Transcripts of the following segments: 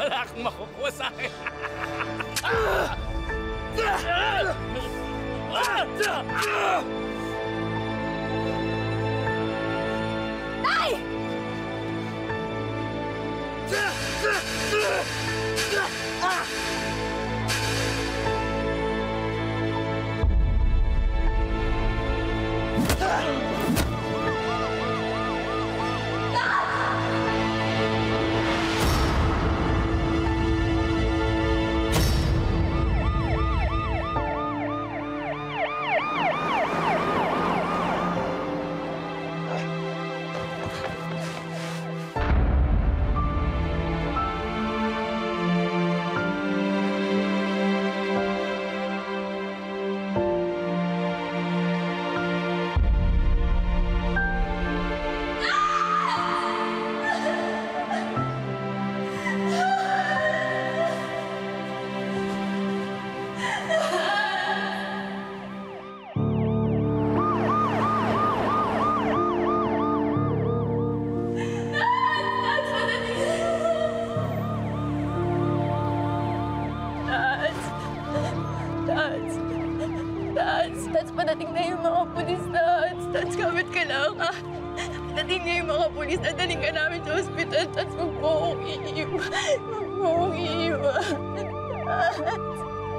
Wala kang makukuha sa akin. Tay! Tats, padating na yung mga pulis, Tats. Tats, kapit ka lang, ha? Padating na yung mga pulis, nadaling ka namin sa ospital. Tats, huwag mo akong iiwan. Huwag mo akong iiwan. Tats.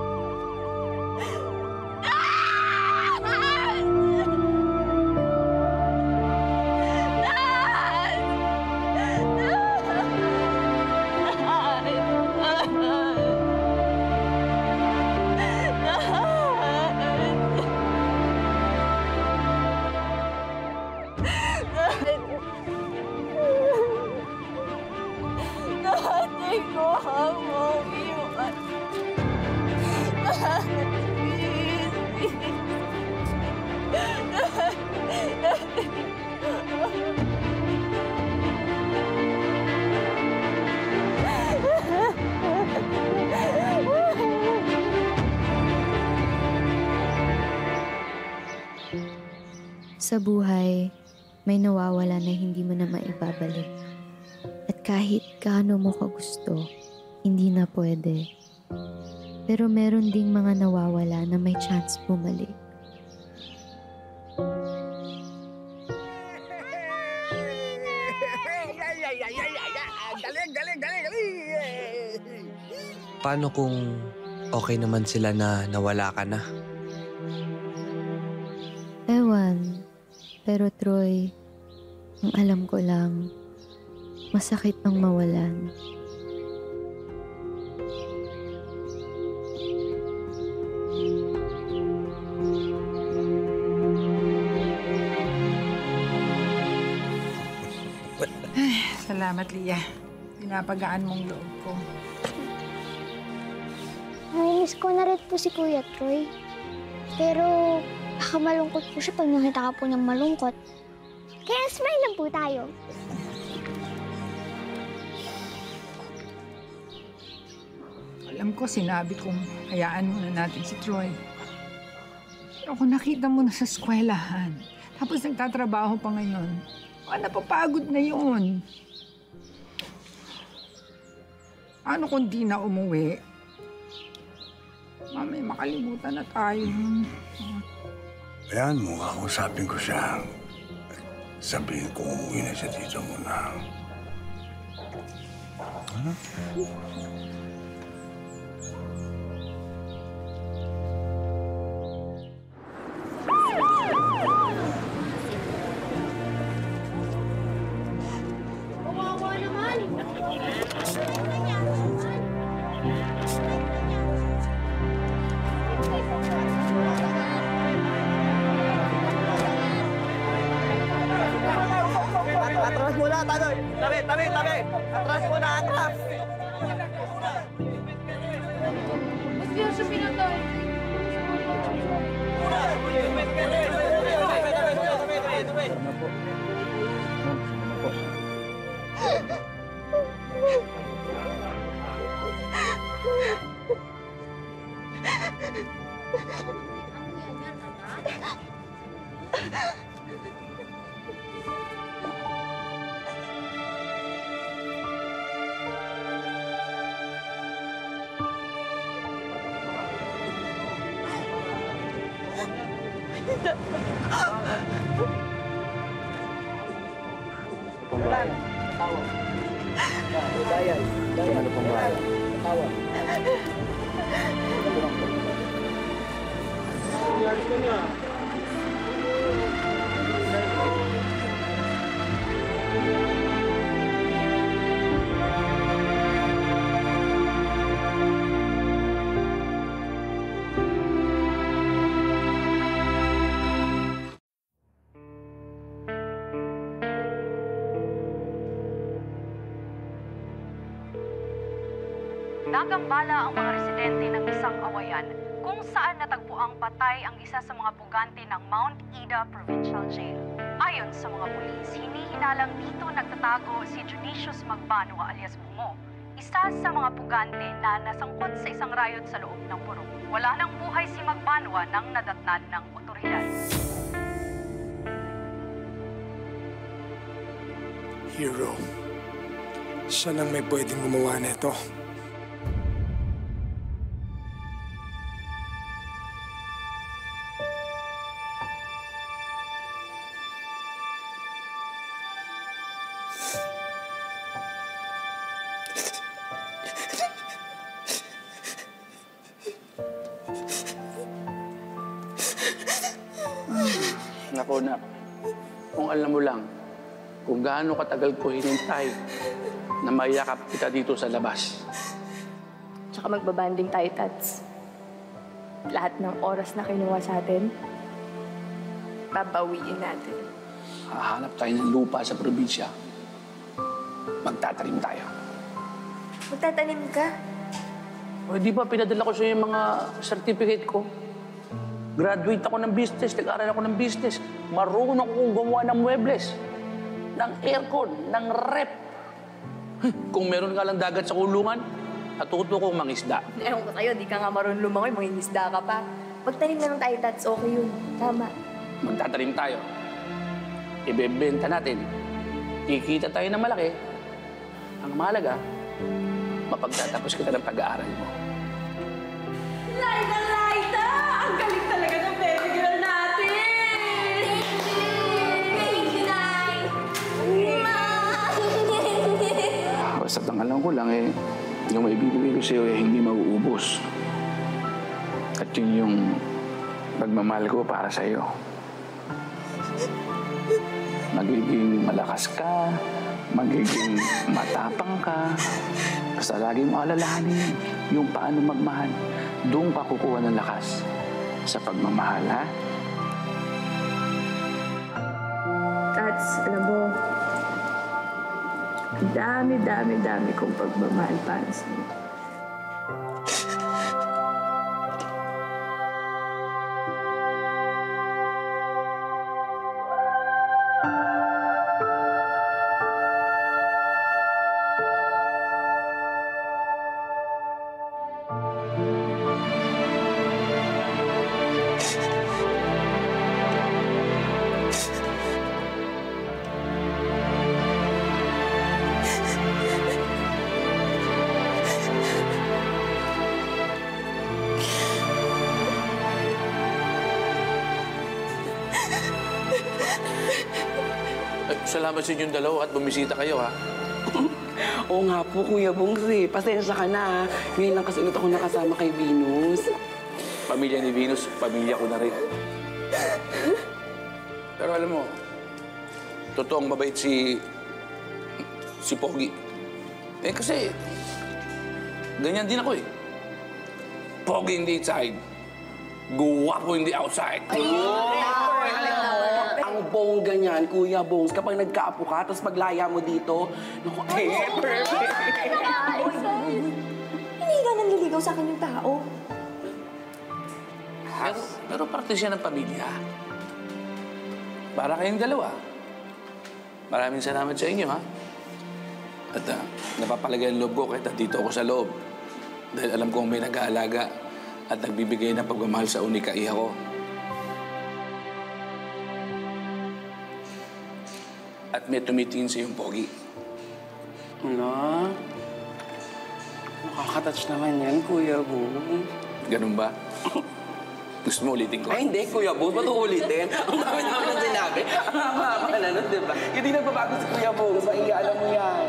Sa buhay, may nawawala na hindi mo na maibabalik. At kahit gaano mo kagusto, hindi na pwede. Pero meron ding mga nawawala na may chance bumalik. Paano kung okay naman sila na nawala ka na? Ewan. Pero Troy, ang alam ko lang, masakit ang mawalan. Salamat, Lia. Pinapagaan mong loob ko. Namiss ko na rin po si Kuya Troy. Pero baka malungkot po siya pag nakita ka po niyang malungkot. Kaya smile lang po tayo. Alam ko, sinabi kong hayaan muna natin si Troy. Pero kung nakita mo na sa eskwelahan, tapos nagtatrabaho pa ngayon, baka napapagod na yun. Ano kung di na umuwi? Mamay, makalimutan na tayo. Ayan mo, kausapin ko siya. Sabihin ko umuwi na siya dito muna. Ano? Kawawa naman! Atras muna, Tanoy! Tabi, tabi, tabi! Atras muna, atras! Ba't di siya pinatay? Nagambala ang mga residente ng isang awayan kung saan natagpuang patay ang isa sa mga pugante ng Mount Ida Provincial Jail. Ayon sa mga pulis, hinihinalang dito nagtatago si Judicious Magbanwa alias Bungo, isa sa mga pugante na nasangkot sa isang riot sa loob ng purong. Wala nang buhay si Magbanwa nang nadatnan ng otoridad. Hero, siya lang may pwedeng gumawa nito. Nako na, kung alam mo lang kung gaano katagal ko hinintay na mayakap kita dito sa labas. Tsaka magbabanding tayo, Tats. Lahat ng oras na kinuha sa atin, babawiin natin. Hahanap tayo ng lupa sa probinsya. Magtatanim tayo. Magtatanim ka? O, di ba pinadala ko sa'yo yung mga certificate ko? Graduate ako ng business, nag-aral ako ng business. Marunong akong gumawa ng muebles, ng aircon, ng rep. Kung meron nga lang dagat sa kulungan, natuto kong mangisda. Ewan ko sa'yo, di ka nga marunong lumangoy, mangingisda ka pa. Magtanim na lang tayo, Tats. Okay yun. Tama. Magtatanim tayo. Ibebenta natin. Kikita tayo ng malaki. Ang mahalaga, mapagtatapos kita ng pag-aaral mo. Laida! Laida! Ang galing talaga ng baby girl natin! Thank you, Nay! Basta ang alam ko lang yung maibibigay ko sa'yo hindi mauubos. At yun yung pagmamahal ko para sa'yo. Magiging malakas ka, magiging matapang ka. Basta lagi mo alalahanin yung paano magmahal. Doon ka kukuha ng lakas sa pagmamahal, ha? Tats, alam mo, dami kong pagmamahal para sa'yo. Salamat sa inyong dalawa at bumisita kayo, ha? Oo nga po, Kuya Bongs. Pasensya ka na, ha? Ngayon lang kasi ulit ako nakasama kay Venus. Pamilya ni Venus, pamilya ko na rin. Pero alam mo, totoong mabait si Pogi. Kasi, ganyan din ako, eh. Pogi in the inside, guwapo in the outside. Ang bongga niyan, Kuya Bongs, kapag nagkaapo ka, tapos paglaya mo dito, naku, perfect! Hindi ka nanliligaw sa akin yung tao. Pero parte siya ng pamilya. Para kayong dalawa. Maraming salamat sa inyo, ha? At napapalagay ang loob ko kahit dito ako sa loob. Dahil alam kong may nag-aalaga at nagbibigay ng pagmamahal sa unika iha ko. At may tumitingin sa iyong pogi. Ano? Nakaka-touch naman yan, Kuya Bongs. Ganun ba? Gusto mo ulitin ko? Ay, hindi, Kuya Bong. Ba't uulitin? Ang dami namin ang sinabi. Ang haba na nun, di ba? Hindi nagbabago si Kuya Bong. Maigi, alam mo yan.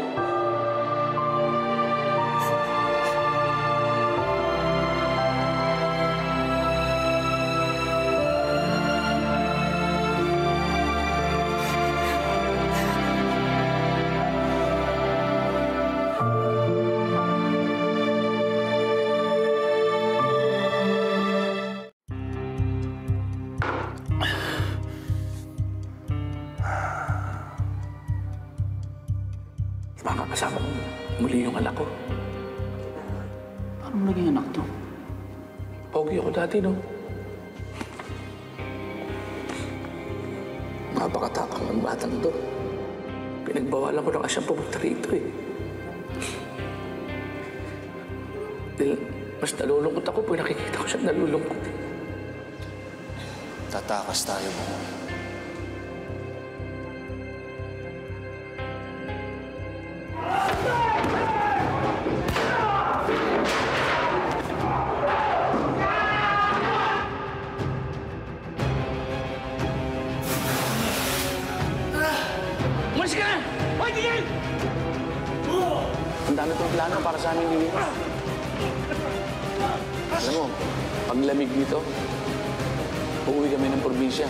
Makakasama ko muli yung anak ko. Paano naging anak to? Pogi ako dati, no? Napakatapang ng batang to. Pinagbawalan ko na nga siyang pumunta rito, eh. Dahil mas nalulungkot ako pag nakikita ko siyang nalulungkot. Tatakas tayo mo. Umalis ka na! Hoy, tigil! Ang dami kong plano para sa aming liwi. Alam mo, pag lamig dito, uuwi kami ng probinsya.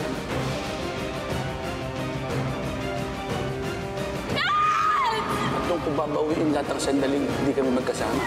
At nung pababawiin lahat ang sandaling, hindi kami magkasama.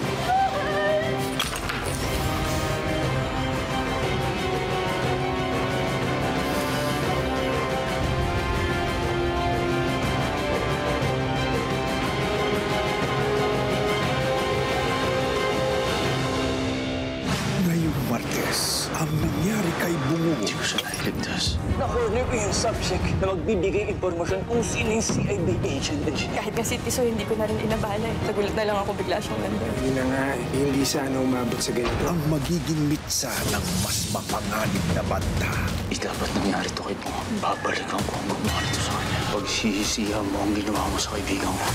Ngayong Martes, ang nangyari kay Bungo. Hindi ko siya nailigtas. Na-corner ko yung subject na magbibigay impormasyon kung sino yung CID agent na Gina. Kahit kasi piso, hindi ko na rin inabala eh. Nagulat na lang ako bigla siyang nandun. Hindi na nga, hindi sana umabot sa ganito. Ang magiging mitsa ng mas mapanganib na banta. Dapat nangyari to kay Bungo. Babalikan ko ang gumawa nito sa kanya. Pagsisisihan mo ang ginawa mo sa kaibigan ko.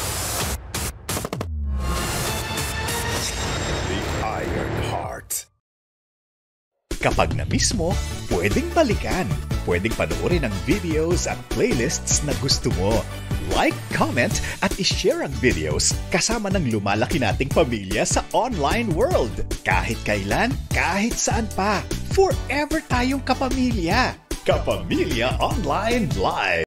The Iron Heart. Kapag na-miss mo, pwedeng balikan. Pwedeng panoorin ang videos at playlists na gusto mo. Like, comment, at ishare ang videos kasama ng lumalaki nating pamilya sa online world. Kahit kailan, kahit saan pa. Forever tayong kapamilya. Kapamilya Online Live.